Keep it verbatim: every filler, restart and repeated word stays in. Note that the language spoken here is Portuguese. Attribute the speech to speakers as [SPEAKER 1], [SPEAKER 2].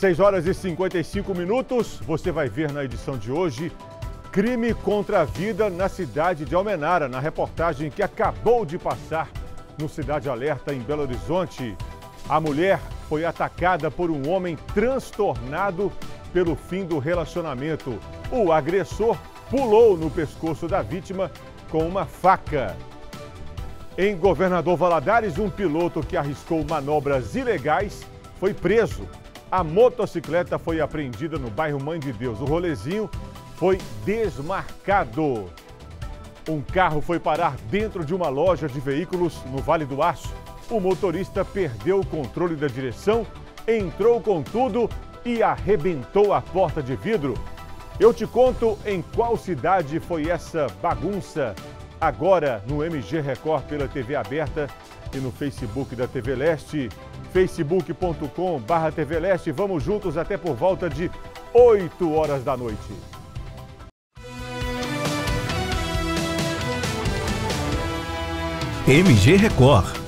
[SPEAKER 1] dezesseis horas e cinquenta e cinco minutos, você vai ver na edição de hoje crime contra a vida na cidade de Almenara, na reportagem que acabou de passar no Cidade Alerta, em Belo Horizonte. A mulher foi atacada por um homem transtornado pelo fim do relacionamento. O agressor pulou no pescoço da vítima com uma faca. Em Governador Valadares, um piloto que arriscou manobras ilegais foi preso. A motocicleta foi apreendida no bairro Mãe de Deus. O rolezinho foi desmarcado. Um carro foi parar dentro de uma loja de veículos no Vale do Aço. O motorista perdeu o controle da direção, entrou com tudo e arrebentou a porta de vidro. Eu te conto em qual cidade foi essa bagunça. Agora no M G Record pela T V aberta e no Facebook da T V Leste, facebook ponto com barra T V Leste. Vamos juntos até por volta de oito horas da noite.
[SPEAKER 2] M G Record.